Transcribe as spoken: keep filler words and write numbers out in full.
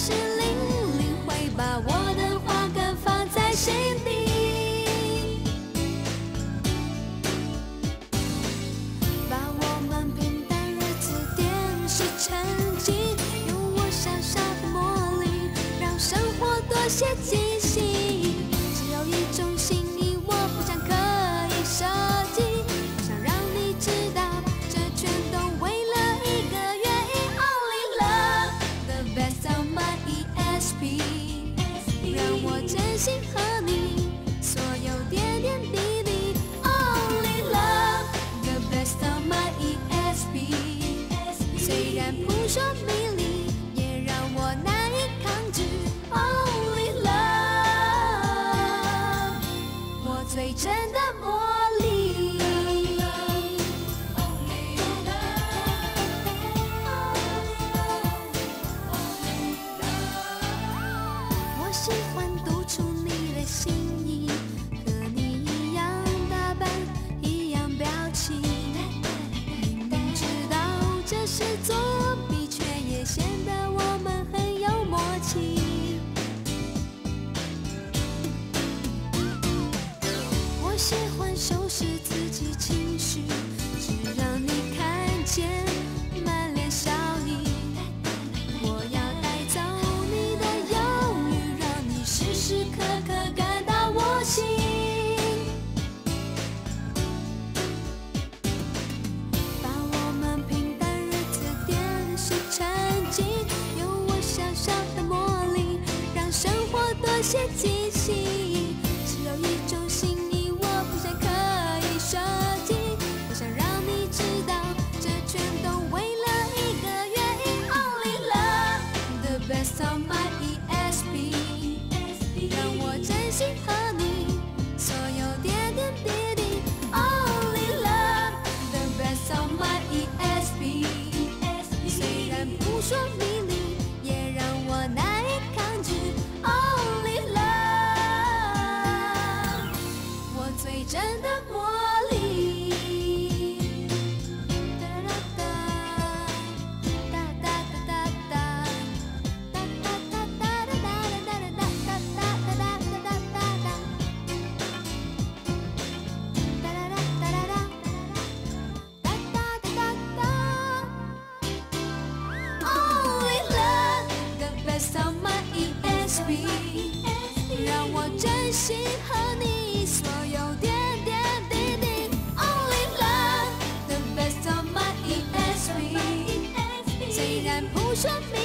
是零零，会把我的话更放在心底，把我们平淡日子点石成金，用我小小的魔力，让生活多些惊喜。只有一种心意，我不想刻意设计，我想让你知道，这全都为了一个原因 ，Only love，the best of my E S P， 让我真心和你所有点点滴滴 ，Only love，the best of my E S P， 虽然扑朔迷离，也让我难以抗拒 ，Only love， 我最真的魔力。我喜欢读出你的心意，和你一样打扮，一样表情。明明知道这是作弊，却也显得我们很有默契。我喜欢修饰自己情绪，只让你看见满脸笑意。我要带走你的忧郁，让你时时刻刻感到我心。把我们平淡日子点石成金，用我小小的魔力，让生活多些惊喜。只有一种心意，我不想刻意设计，我想让你知道，这全都为了一个原因 ，Only love，the best of my E S P， 让我真心和你所有点点滴滴 ，Only love，the best of my E S P， 虽然扑朔迷离，也让我难以抗拒 ，Only love， 我最真的魔力。哒哒哒，哒哒哒哒哒，哒哒哒哒哒哒哒哒哒哒哒哒哒哒哒哒，哒哒哒哒哒哒，哒哒哒哒哒。Only love，the best of my E S P， 让我真心和你所有点点滴滴。Only love，the best of my E S P， 虽然扑朔迷